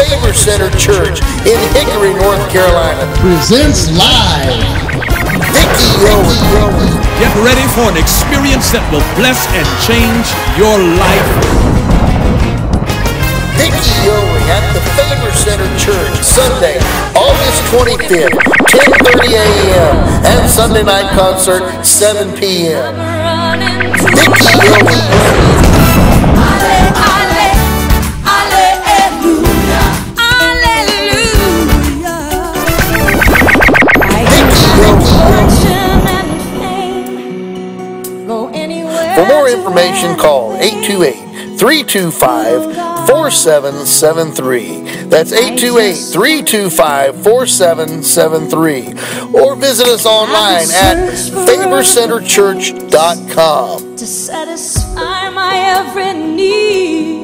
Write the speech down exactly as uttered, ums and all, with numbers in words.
Favor Center Church in Hickory, North Carolina presents live Vicki Yohe. Get ready for an experience that will bless and change your life. Vicki Yohe at the Favor Center Church, Sunday, August twenty-fifth, ten thirty a.m. and Sunday night concert, seven p.m. Vicki Yohe. For more information, call eight two eight, three two five, four seven seven three. That's eight two eight, three two five, four seven seven three. Or visit us online at favor center church dot com. To satisfy my every need.